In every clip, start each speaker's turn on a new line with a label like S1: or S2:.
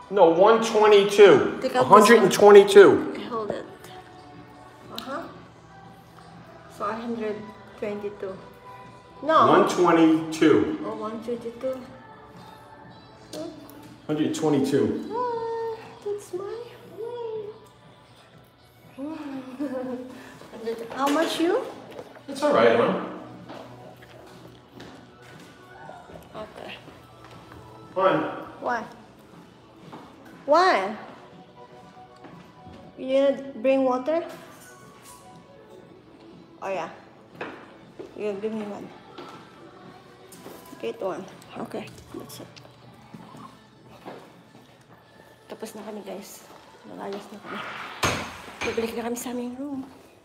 S1: No, 122.
S2: Take out
S1: 122.
S2: Hold it. 422. No.
S1: 122.
S2: Oh, 122.
S1: 122.
S2: Oh, that's mine. How much you?
S1: It's all right, huh?
S2: Okay.
S1: Fun.
S2: Why? Why? You didn't bring water? Oh yeah. You give me one. Get one. Okay, that's it. Tapos na kami guys. Nagayos na kami. Babalik na kami sa aming room.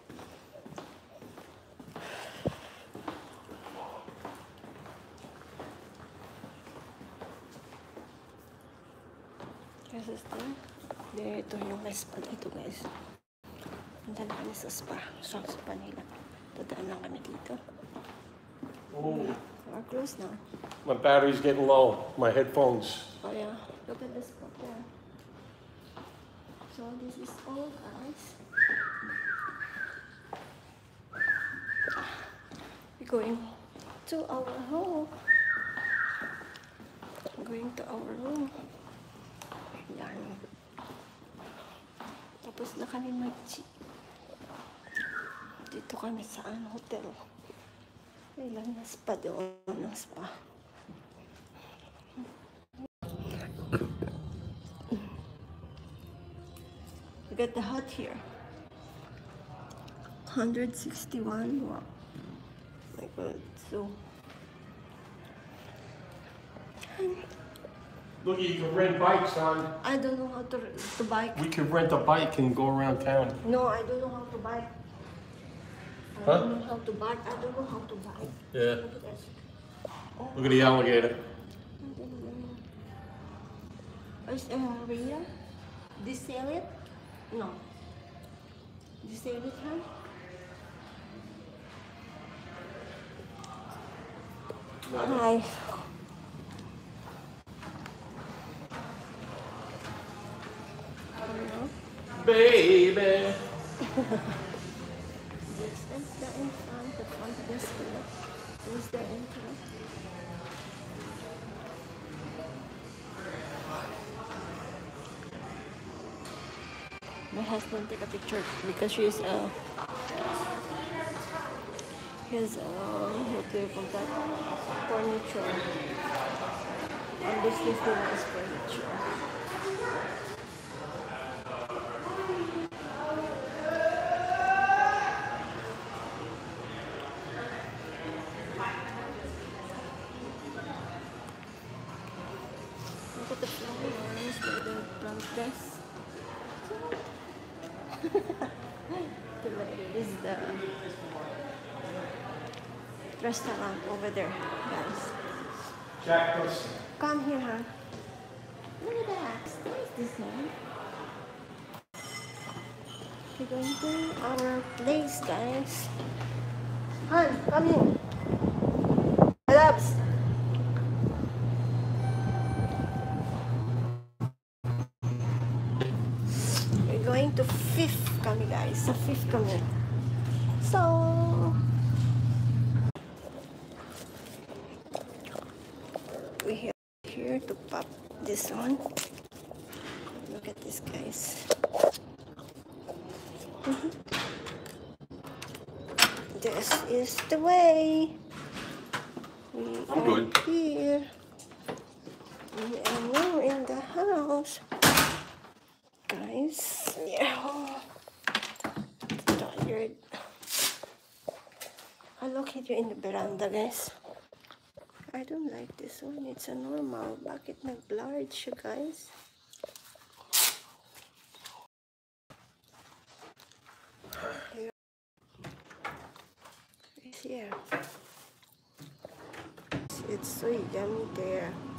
S2: Kasi dito yung may spa dito guys. Punta na kami sa spa. Sa spa nila. Dadaan lang kami dito.
S1: Oh.
S2: We're close now.
S1: My battery's getting low. My headphones.
S2: Oh yeah. Look at this spot there. So this is all guys. We're going to our home. We're going to our room. Yan. Tapos na kami dito kami sa hotel. Kailan na spa doon ng spa. We got the hot here. 161. Wow. My God. So.
S1: Look, you can rent bikes on.
S2: I don't know how to bike.
S1: We could rent a bike and go around town.
S2: No, I don't know how to bike. I
S1: Huh?
S2: don't know how to bike. I don't know how to bike.
S1: Yeah.
S2: Look at this. Oh,
S1: Look at the alligator.
S2: is Maria? Did you sell it? No. Did you sell it, huh? Hi.
S1: Baby.
S2: This is the front of this school. This is the entrance. My husband take a picture because she's his what do you call that? Furniture. And this is the nice furniture. Look at the flowers by the front desk. This is the restaurant over there, guys.
S1: Jack Nicholson.
S2: Come here, huh? Look at that. What is this one? We're going to our place, guys. Han, come here. Labs. We're going to Fifth kami, guys. Sa Fifth kami. So, we're here to pop this one. Look at this, guys. This is the way. We
S1: I'm
S2: are
S1: good.
S2: here. We are now in the house. Guys, yeah. Tired. I'll locate you in the veranda, guys. I don't like this one. It's a normal. Bakit nag-blurred siya, guys? Here. It's so yummy there.